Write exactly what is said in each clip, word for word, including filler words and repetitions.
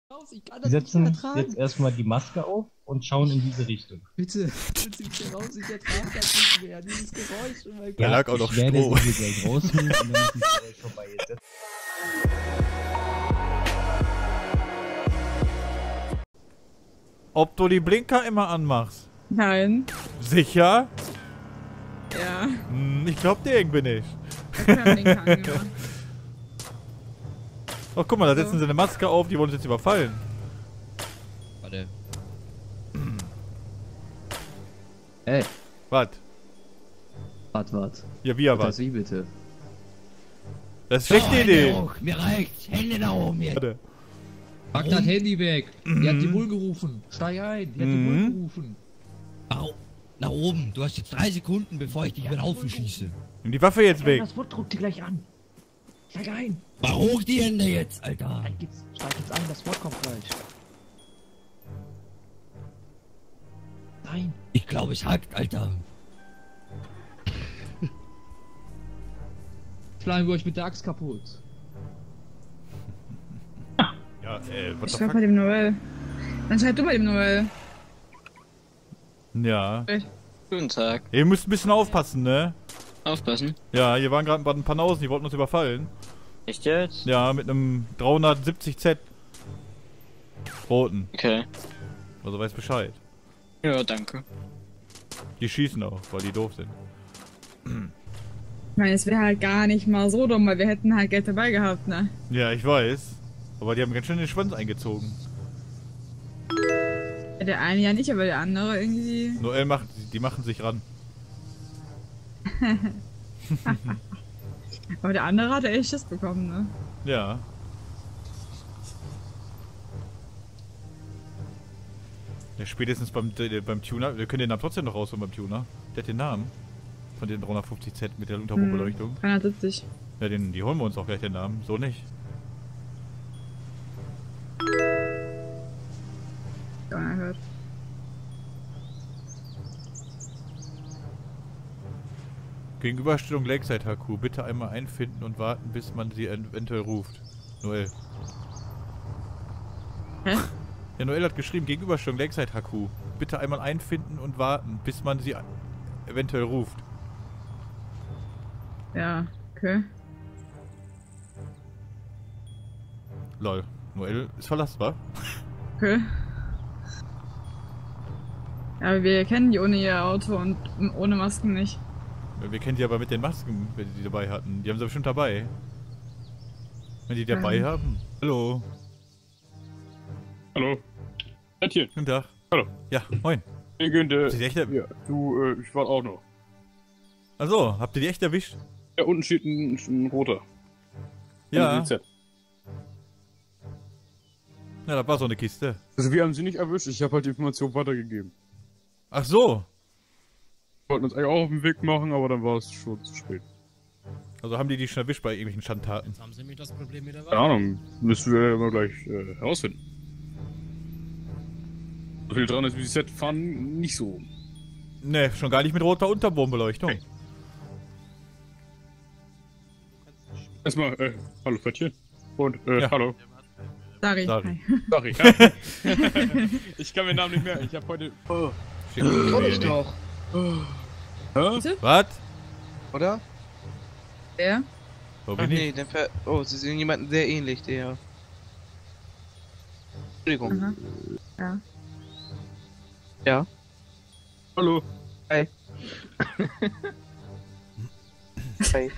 Ich kann Wir das setzen nicht ertragen. jetzt erstmal die Maske auf und schauen in diese Richtung. Bitte, bitte bitte raus, ich ertrage das nicht mehr. Dieses Geräusch, oh mein Gott. Da lag auch noch ich werde Stroh. sie hier gleich rausholen und dann ist das Geräusch vorbei. Jetzt setzt- Ob du die Blinker immer anmachst? Nein. Sicher? Ja. Hm, ich glaub dir irgendwie nicht. Ich hab keinen Blinker angemacht. Oh, guck mal, da So. setzen sie eine Maske auf, die wollen uns jetzt überfallen. Warte. Ey, Was? wart, wart. Ja, wie ja Das was? wie bitte? Das ist eine schlechte Idee. Mir reicht's. Hände nach oben jetzt. Warte. Pack das Handy weg. Die hat die Bull gerufen. Steig ein. Die hat die Bull Mhm. gerufen. Nach, nach oben. Du hast jetzt drei Sekunden, bevor ich dich über den Haufen schieße. Nimm die Waffe jetzt weg. Das Wort druckt die gleich an. Steig ein. Mach hoch die Hände jetzt, Alter. Dann geht's, steig jetzt ein. Das Wort kommt gleich. Nein. Ich glaube, es hackt, Alter. Schlagen wir euch mit der Axt kaputt. Ja, äh, what Ich the schreib fuck? mal dem Noel. Dann schreib du mal dem Noel. Ja. Guten Tag. Ihr müsst ein bisschen aufpassen, ne? Aufpassen. Ja, hier waren gerade ein paar Nausen, die wollten uns überfallen. Echt jetzt? Ja, mit einem dreihundertsiebzig Z. Roten. Okay. Also weiß Bescheid. Ja, danke. Die schießen auch, weil die doof sind. Ich meine, es wäre halt gar nicht mal so dumm, weil wir hätten halt Geld dabei gehabt, ne? Ja, ich weiß. Aber die haben ganz schön den Schwanz eingezogen. Ja, der eine ja nicht, aber der andere irgendwie. Noel macht, die machen sich ran. Aber der andere hatte echt Schiss bekommen, ne? Ja. Ja, spätestens beim, äh, beim Tuner. Wir können den Namen trotzdem noch rausholen beim Tuner. Der hat den Namen. Von den dreihundertfünfzig Z mit der Unterbodenbeleuchtung. dreihundertsiebzig. Ja, den, die holen wir uns auch gleich den Namen. So nicht. Ja, unerhört. Gegenüberstellung Lakeside H Q. Bitte einmal einfinden und warten, bis man sie eventuell ruft. Noel. Hä? Ja, Noel hat geschrieben, Gegenüberstellung Lakeside H Q. Bitte einmal einfinden und warten, bis man sie eventuell ruft. Ja, okay. Lol. Noel ist verlassbar. Okay. Ja, aber wir kennen die ohne ihr Auto und ohne Masken nicht. Wir kennen die aber mit den Masken, wenn die die dabei hatten. Die haben sie bestimmt dabei. Wenn die dabei Ähm. haben. Hallo. Hallo. Bettchen. Guten Tag. Hallo. Ja, moin. Hey, Günther. Habt ihr die echt erwischt? Ja, du, äh, ich warte auch noch. Achso, habt ihr die echt erwischt? Ja, unten steht ein, ein roter. Ja. Ein Z. Ja, das war so eine Kiste. Also wir haben sie nicht erwischt, ich habe halt die Information weitergegeben. Ach so. Wir wollten uns eigentlich auch auf den Weg machen, aber dann war es schon zu spät. Also haben die die schon erwischt bei irgendwelchen Schandtaten. Jetzt haben sie mich das Problem mit der Keine Ahnung, müssen wir ja immer gleich äh, herausfinden. So viel dran ist wie die Z fahren, nicht so. Ne, schon gar nicht mit roter Unterbodenbeleuchtung. Hey. Erstmal, äh, hallo Fettchen. Und, äh, Ja. hallo. Sorry. Sorry. Hi. Sorry. Ich kann mir den Namen nicht mehr. Ich habe heute. Oh. Schick mir die- doch, Hä? Was? oder? Der? Wo Ach bin nee, ich? den Ver oh, sie sehen jemanden sehr ähnlich, der. Entschuldigung. Aha. Ja. Ja. Hallo. Hi. Hi.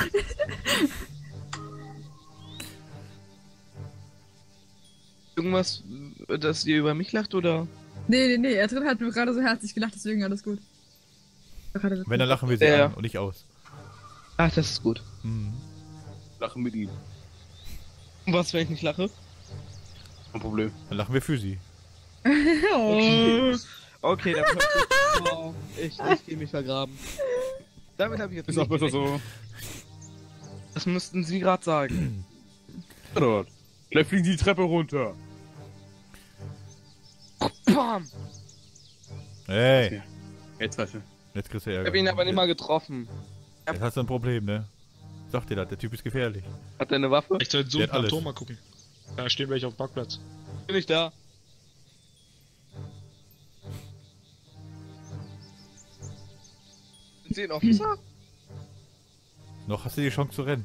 Irgendwas, dass ihr über mich lacht, oder? Nee, nee, nee, er drin hat nur gerade so herzlich gelacht, deswegen alles gut. War gerade Wenn, dann lachen wir sie Ja. an und nicht aus. Ach, das ist gut. Mhm. Lachen mit ihm. Und was, wenn ich nicht lache? Kein Problem. Dann lachen wir für sie. Oh. Okay, dann oh, ich, ich gehe mich vergraben. Damit habe ich jetzt Ist auch nicht besser gerechnet. so. Das müssten Sie gerade sagen. Dort. Gleich fliegen die Treppe runter. Bam! Hey, Jetzt weißt du. jetzt kriegst du Ich Ärger. habe ihn aber nicht mal getroffen. Jetzt hast du ein Problem, ne? Sag dir das, der Typ ist gefährlich. Hat er eine Waffe? Ich soll so Der hat ein alles. Tor mal gucken. Da stehen welche auf dem Parkplatz. Bin ich da? Sind Sie ein Officer? Noch hast du die Chance zu rennen.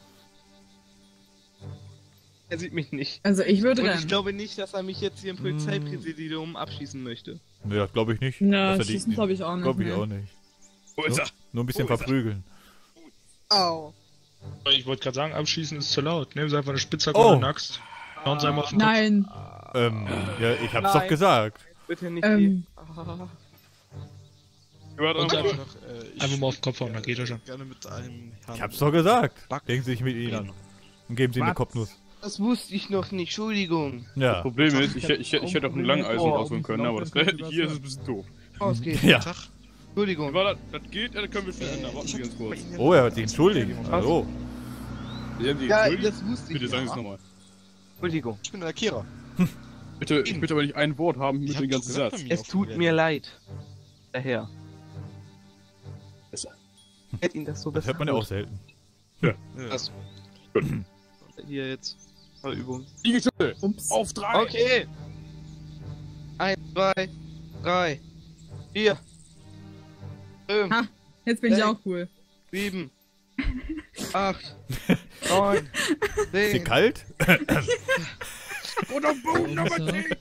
Er sieht mich nicht. Also ich würde Und ich rennen. glaube nicht, dass er mich jetzt hier im Polizeipräsidium abschießen möchte. Nee, das glaube ich nicht. Na, Dass er die- schießen glaube ich auch nicht. Glaub ich nee. auch nicht. Wo ist er? Nur ein bisschen verprügeln. Au. Ich wollte gerade sagen, abschießen ist zu laut. Nehmen Sie einfach eine Spitzhacke Oh. oder eine Axt. Hauen Sie einmal auf den Kopf. Nein. Ähm, ja, ich hab's Nein. doch gesagt. Bitte nicht Ähm. die... Ah. Warte, Und warte. einfach, einfach mal auf den Kopf hauen, dann geht er schon. Gerne mit einem Herrn Ich hab's doch gesagt. Back- Denken Sie sich mit Ihnen an. Und geben Sie ihm eine Kopfnuss. Das wusste ich noch nicht, Entschuldigung. Ja. Das Problem ist, ich, ich, ich hätte auch ein Langeisen rausholen können, aber das wäre hier ist es ein bisschen doof. Ausgeht. Ja. Entschuldigung. War das, das geht, ja, dann können wir schnell ändern. Warten Sie ganz kurz. Oh, er hat sich entschuldigt. Hallo. Werden Sie Ja, entschuldigt? das wusste ich Bitte sagen Sie es ja. nochmal. Entschuldigung. Ich bin der Lackierer. Bitte, ich bitte aber nicht ein Wort haben mit Ich dem hab ganzen doch gesagt, Satz. bei mir Es auf tut dem mir leid. Der Herr. Besser. Ich hätte ihn das so Das besser hört man ja auch selten. Ja. Das- Hier jetzt. Mal Übung. Liegestütze! Ups. Auf drei! Okay. Eins, zwei, drei, vier, fünf, Ha. Jetzt bin ich Hey. auch cool. sieben, acht, neun, Ist sie zehn. kalt? Und auf Boden Nummer Officer. zehn!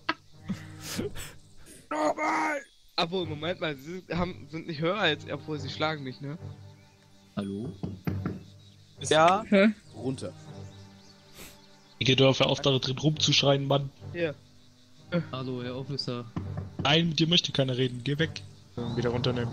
Nochmal! Obwohl, Moment mal, sie sind, haben, sind nicht höher als er, obwohl sie schlagen mich, ne? Hallo? Ja. Hä? Runter. Ich gehe auf, auf da drin rumzuschreien, Mann. Hier. Hallo, Herr Officer. Nein, mit dir möchte keiner reden. Geh weg. Wieder runternehmen.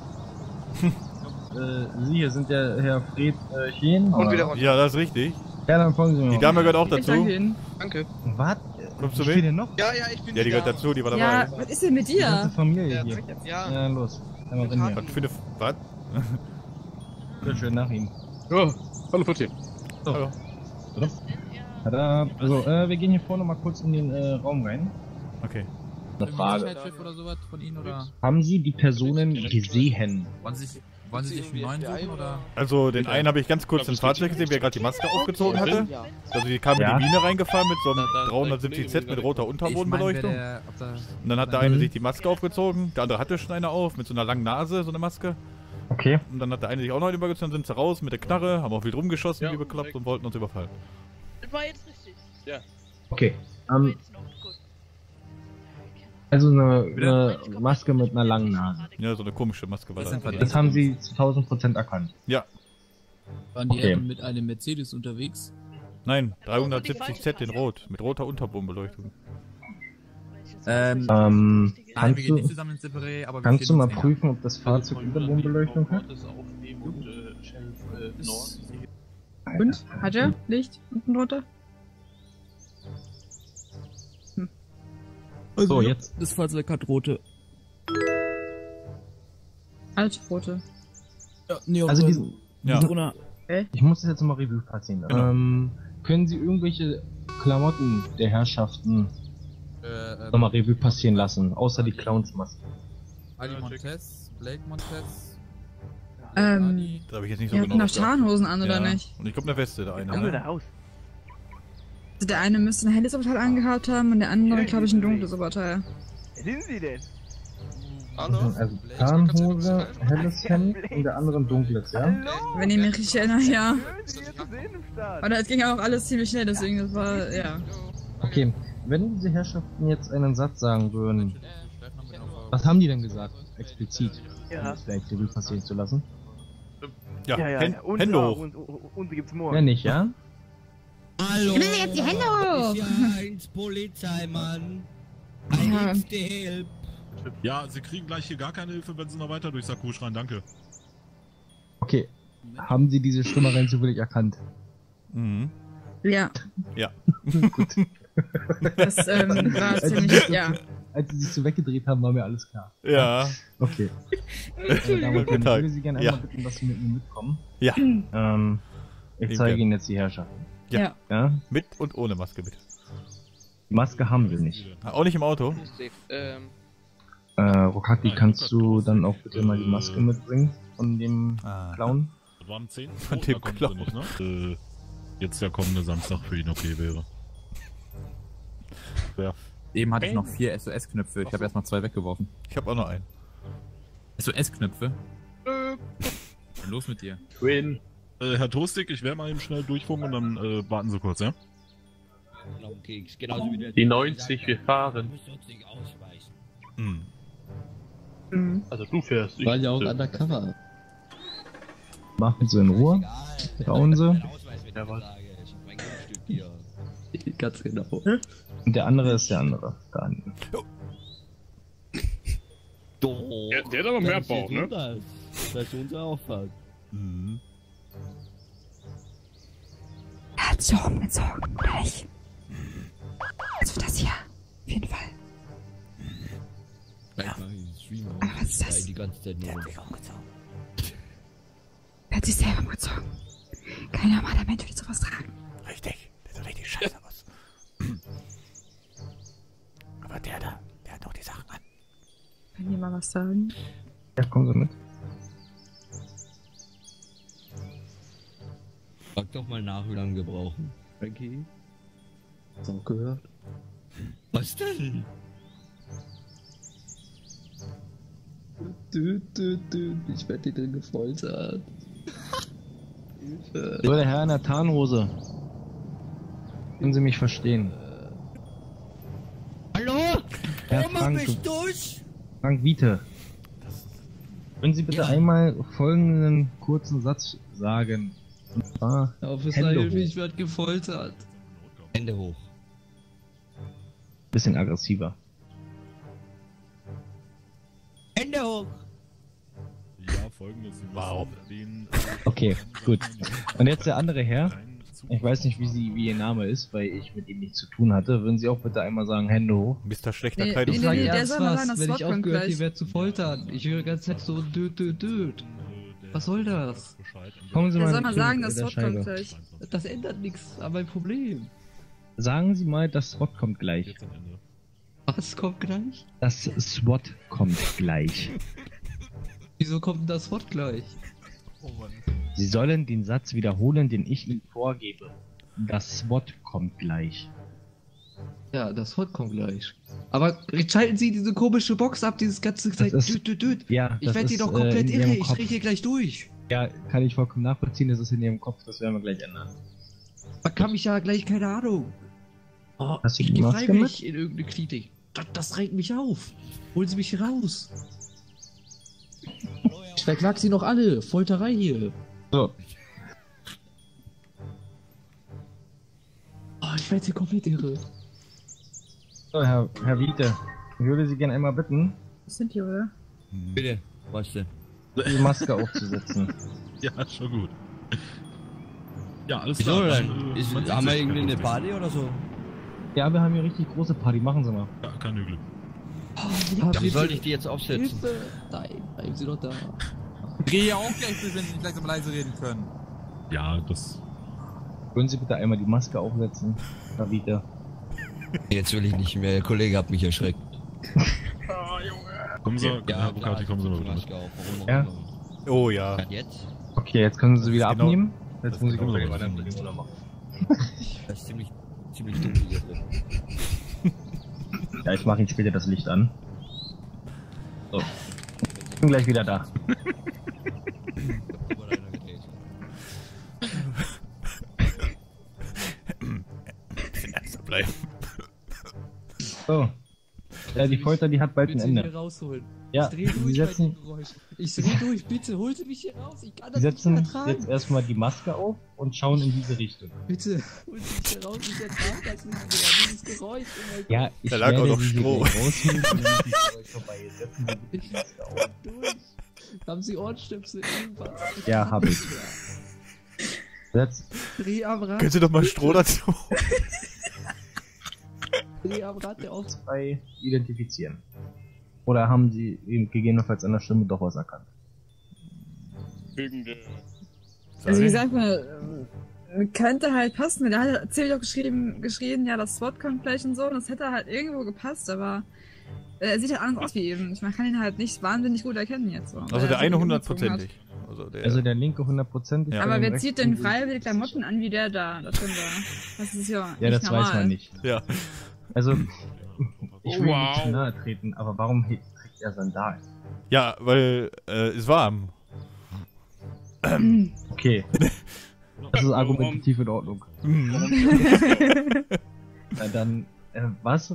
Äh, Sie hier sind der Herr Fred äh, Chen. Und oder? wieder runter. Ja, das ist richtig. Ja, dann folgen Sie mir. Die mal. Dame gehört auch Ich dazu. danke Ihnen. Danke. Was? Kommst du Ich mit? stehe denn noch? Ja, ja, ich bin Ja, die gehört da. dazu, die war Ja, dabei. was ist denn mit Die ganze dir? Familie Ja, hier. ja. Ja, los. Einmal rein hier. Was für eine... Was? Bitte schön nach ihm. Ja, hallo Viertel. Hallo. Tada. Also, äh, wir gehen hier vorne mal kurz in den äh, Raum rein. Okay. Eine Frage. Sicherheitschef oder sowas von Ihnen oder? Haben Sie die Personen gesehen? Wollen Sie sich, wollen Sie sich einen neuen suchen oder? Also, den einen habe ich ganz kurz im Fahrzeug gesehen, wie er gerade die Maske aufgezogen hatte. Ja. Also, die kam Ja. in die Mine reingefahren mit so einem Da- da- dreihundertsiebzig Z mit roter Ich meine, wer Unterbodenbeleuchtung. der, ob da, Und dann hat der eine sich die Maske aufgezogen, der andere hatte schon eine auf, mit so einer langen Nase, so eine Maske. Okay. Und dann hat der eine sich auch noch eine übergezogen, dann sind sie raus mit der Knarre, haben auch wild rumgeschossen, Ja, wie bekloppt und wollten uns überfallen. Das war jetzt richtig. Okay. Das war Ähm, jetzt noch gut. also eine, eine Maske mit einer langen Nase. Ja, so eine komische Maske war Das das. sind wir Das haben Sie zu tausend Prozent erkannt. waren die Okay. Herren mit einem Mercedes unterwegs? Nein, dreihundertsiebzig Z in Rot, mit roter Unterbodenbeleuchtung. Ähm, Ähm, Nein, wir kannst gehen nicht du, zusammen ins Separé, aber wir kannst du stehen mal uns näher. prüfen, ob das Fahrzeug Unterbodenbeleuchtung hat? Und? Hat er? Licht? Unten drunter? So, jetzt. Das Fahrzeug hat rote. Alt rote. Ja, Neon. Also diesen, Ja. Corona. ich muss das jetzt nochmal Revue passieren. Genau. Ähm, können Sie irgendwelche Klamotten der Herrschaften Äh, ähm, nochmal Revue passieren lassen, außer die Clownsmaske? Ali Montez, Blake Montez. Ähm, Ali. Das habe ich jetzt nicht so Die genau hatten doch aufgeachtet. Tarnhosen an, oder Ja. nicht? Und ich glaube eine Weste, der eine. Kommen wir Ne? da raus? Also der eine müsste ein helles Oberteil angehabt haben und der andere, glaube ich, ein dunkles Oberteil. Wer sind Sie denn? Also Tarnhose, helles Hemd und der andere ein dunkles, ja? Wenn ich mich richtig erinnere, ja. Aber es ging auch alles ziemlich schnell, deswegen, das war, ja. Okay, wenn diese Herrschaften jetzt einen Satz sagen würden, was haben die denn gesagt, explizit, um Ja. das vielleicht Revue passieren zu lassen? Ja, Ja, ja, Hän- ja. Und, Hände ja, hoch. Und, und, und gibt's morgen. Wenn nicht, ja? Hallo. Nimm jetzt die Hände hoch! Ja, ins Polizeimann. Ja. I need the help. Ja, Sie kriegen gleich hier gar keine Hilfe, wenn Sie noch weiter durch Sakko schreien, danke. Okay, haben Sie diese Stimmereien zufällig erkannt? Mhm. Ja, Ja. Gut. das ähm, war ziemlich, ja. Als Sie sich so weggedreht haben, war mir alles klar. Ja. Okay. Meine Damen und Herren, ich Tag. würde Sie gerne Ja. einmal bitten, dass Sie mit mir mitkommen. Ja. Ähm, ich Lieben zeige gern. Ihnen jetzt die Herrschaften. Ja. Ja. Ja? Mit und ohne Maske bitte. Die Maske haben Sie nicht. Auch nicht im Auto. Ähm, Äh, Rokaki, kannst du dann auch bitte mal die Maske mitbringen von dem Ah. Clown? Das waren zehn. Von Oh, dem da kommen Clown. Sie nicht, ne? Äh, jetzt der kommende Samstag für ihn okay wäre. Software. Eben hatte ich noch vier S O S-Knöpfe. Ich habe erstmal zwei weggeworfen. Ich habe auch noch einen. S O S-Knöpfe? Äh. Los mit dir. Quinn. Äh, Herr Toastig, ich werde mal eben schnell durchfunken und dann äh, warten Sie kurz, ja? Genau, Keks. Genauso wie der Die neunzig, wir fahren. Du musst uns nicht ausweisen. Hm. Mhm. Also du fährst. Wir waren ja auch undercover. Machen Sie in Ruhe. Bauen Sie. Ganz genau. Und der andere ist der andere. Daniel. Doch. Der, der hat aber mehr Bauch, ne? Das, das ist unsere Auffahrt. Mhm. Er hat sich auch umgezogen, gleich. Also das hier. Auf jeden Fall. Gleich mach ich einen Stream auf. Aber was ist das? Die ganze Zeit nur. Der hat sich umgezogen. Der hat sich selber umgezogen. Kein normaler Mensch würde sowas tragen. Richtig. Der sieht richtig scheiße aus. Aber der da, der hat auch die Sachen an. Kann jemand was sagen? Ja, kommen Sie mit. Frag doch mal nach, wie lange wir brauchen. Okay. Hast du auch gehört? Was denn? Du, du, du, ich werde dir drin gefoltert. Hilfe. So, der Herr in der Tarnhose. Können Sie mich verstehen? Hallo? Herr Komm mal Frank, mich durch! Frank Wiete. Können Sie bitte Ja. einmal folgenden kurzen Satz sagen? Und zwar, Officer, Hände Hilfe, hoch. ich werde gefoltert. Hände hoch. Bisschen aggressiver. Hände hoch! Ja, folgendes. Sie Wow. Den, Okay, gut. Und jetzt der andere Herr. Ich weiß nicht, wie, sie, wie Ihr Name ist, weil ich mit ihm nichts zu tun hatte. Würden Sie auch bitte einmal sagen, Hände hoch? Mister Schlechter Nee, Kleidung. nee, Sag nee, der ernst soll mal was, sagen, das wenn Wort ich kommt aufgehört, gleich. hier werde zu foltern. Ich höre die ganze Zeit so död, död, död. Was soll das? Kommen Sie Der mal soll mal zu sagen, der das Wort Scheibe. kommt gleich. Das ändert nichts an meinem Problem. Sagen Sie mal, das SWAT kommt gleich. Was kommt gleich? Das SWAT kommt gleich. Wieso kommt denn das Wort gleich? Sie sollen den Satz wiederholen, den ich Ihnen vorgebe. Das SWAT kommt gleich. Ja, das Wort kommt gleich. Aber jetzt schalten Sie diese komische Box ab, dieses ganze Zeit. ist- Düt, düt, düt. Ja, Ich das werde die ist, doch äh, komplett in irre. Ihrem Ich Kopf. drehe hier gleich durch. Ja, kann ich vollkommen nachvollziehen, das ist in Ihrem Kopf, das werden wir gleich ändern. Man kann mich ja gleich, keine Ahnung. Oh, Hast du ich die gehe Maske freiwillig in irgendeine Klinik. Das, das regt mich auf. Holen Sie mich hier raus. Ich verklag Sie noch alle. Folterei hier. So, Oh, ich werde hier komplett irre. so Herr, Herr Wiete, ich würde Sie gerne einmal bitten, Das sind die, oder? Bitte, was denn? die Maske aufzusetzen. Ja, schon gut. Ja, alles Wieso klar. denn? dann, äh, Ist, man sieht haben wir sich. irgendwie eine Party oder so? Ja, wir haben hier richtig große Party, machen Sie mal. Ja, kein Glück. Ah, Wie soll ich die jetzt aufsetzen? Hilfe. Nein, bleiben Sie doch da. Dreh ja auch gleich durch, wenn Sie nicht langsam leise reden können. Ja, das. Würden Sie bitte einmal die Maske aufsetzen, Herr Wiete? Jetzt will ich nicht mehr. Der Kollege hat mich erschreckt. Kommen Sie, Ja, Herr Bukati, kommen Sie mal die bitte mit. Maske auf. Warum auch Ja. immer. Oh ja. Kann jetzt? Okay, jetzt können Sie sie wieder Genau. abnehmen. Jetzt Das muss ich genau gleich so. weiter mit dem machen. Das ist ziemlich, ziemlich dunkel hier drin. Ja, ich mache Ihnen später das Licht an. So. Ich bin gleich wieder da. Bisschen ernster bleiben. So. Ja, die Folter, die hat bald ein Bitte hier Ende. rausholen. Ja, ich dreh Sie durch bei setzen, dem Geräusch. Ich dreh durch, bitte, holen Sie mich hier raus. Ich kann Sie das nicht setzen mehr jetzt ertragen. erstmal die Maske auf und schauen in diese Richtung. Bitte, holen Sie mich hier raus. Ich ertrage das nicht mehr. Dieses Geräusch. Oh mein Ja, ich Da lag auch werde noch Sie hier Stroh. gleich rausholen und dann ist es euch vorbei. Jetzt setzen Sie bitte die Maske auf. Gott, durch. Haben Sie Ohrenstöpsel? Irgendwas? Ich Ja, kann hab ich. nicht mehr. Setz, Dreh am Rad. Können Sie doch mal Stroh dazu? Dreh am Rad, der auf. zwei identifizieren. Oder haben Sie eben gegebenenfalls an der Stimme doch was erkannt? Wegen der. Also wie gesagt, man äh, könnte halt passen. Der hat ziemlich auch geschrieben, geschrien, ja, das SWAT kommt gleich und so. Und das hätte halt irgendwo gepasst, aber äh, er sieht halt anders aus wie eben. Man kann ihn halt nicht wahnsinnig gut erkennen jetzt. So, Also der eine hundertprozentig. Also der, Also der linke hundertprozentig. Ja. Aber von dem wer zieht rechten- denn freiwillig Klamotten an wie der da? Das, stimmt da. Das ist ja, Ja, nicht das normal. weiß man nicht. ja. Also, ich will ihm Wow. nicht zu nahe treten, aber warum he- trägt er Sandalen? Ja, weil äh, es warm. Okay. Das ist argumentativ in Ordnung. Na dann, äh, was?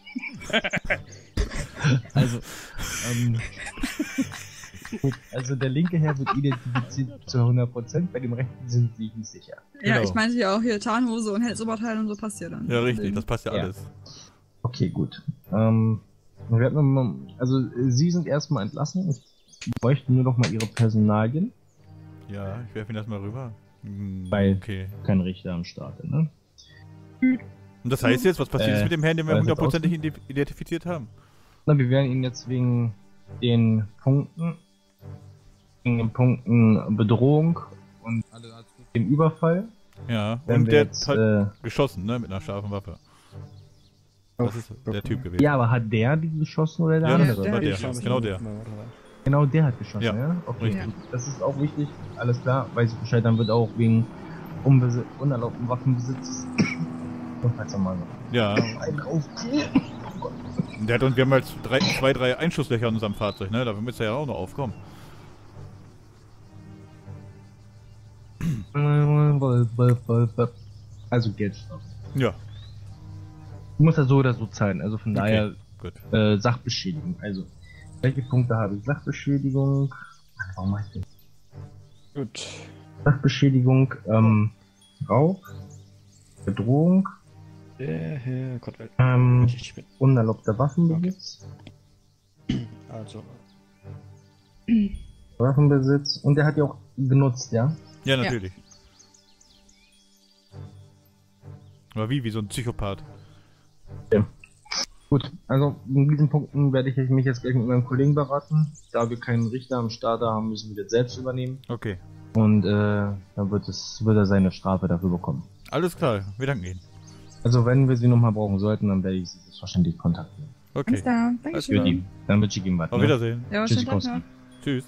Also, ähm, gut, also der linke Herr wird identifiziert zu hundert Prozent, bei dem rechten sind sie nicht sicher. Ja, Genau. ich meinte ja auch hier Tarnhose und Helsoberteil und so passt ja dann. Ja, richtig, das passt ja, Ja. alles. Okay, gut. Ähm, wir hatten mal, also äh, Sie sind erstmal entlassen. Ich bräuchte nur noch mal Ihre Personalien. Ja, ich werfe ihn das mal rüber. Hm, Weil okay. kein Richter am Start, ne? Und das heißt jetzt, was passiert Äh, jetzt mit dem Herrn, den wir weiß jetzt hundertprozentig ident- identifiziert haben? Na, wir werden ihn jetzt wegen den Punkten, wegen den Punkten Bedrohung und dem Überfall. Ja, Wenn und wir der jetzt, hat äh, geschossen, ne, mit einer scharfen Waffe. Das ist der Typ gewesen. Ja, aber hat der die geschossen oder der Ja, andere? das war der, genau der. Genau, der hat geschossen, ja? Ja, Okay, richtig. gut. Das ist auch wichtig, alles klar, weiß ich Bescheid, dann wird auch wegen Unbesi- unerlaubten Waffenbesitzes und falls mal Ja, einen auf. der hat uns, wir haben halt drei, zwei, drei Einschusslöcher in unserem Fahrzeug, ne, da müsste er ja auch noch aufkommen. Also Geldstrafe. Ja, Du musst ja so oder so zahlen, also von daher gut. äh, Sachbeschädigung. Also, welche Punkte habe ich? Sachbeschädigung. Warum mach ich das? Gut. Sachbeschädigung, ähm, Raub, Bedrohung, Der Herr Kottwelt. ähm, Ich bin. unerlaubter Waffenbesitz, Also. Waffenbesitz und der hat ja auch genutzt, ja? Ja, natürlich. Aber wie, wie so ein Psychopath. Gut, also in diesen Punkten werde ich mich jetzt gleich mit meinem Kollegen beraten. Da wir keinen Richter am Start haben, müssen wir das selbst übernehmen. Okay. Und äh, dann wird, es, wird er seine Strafe dafür bekommen. Alles klar, wir danken Ihnen. Also wenn wir sie nochmal brauchen sollten, dann werde ich sie selbstverständlich kontaktieren. Okay. Alles klar, danke Alles schön. klar. Dann wünsche ich ihm was. Auf ne? Wiedersehen. Ja, schönen Tag Tschüssikowski. noch. Tschüss.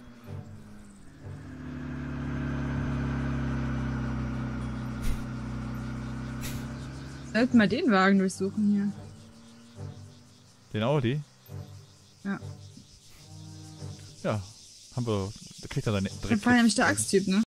Wir sollten mal den Wagen durchsuchen hier. Den Audi? Ja. Ja, haben wir, da kriegt er seine Dann war nämlich der Axttyp, ne?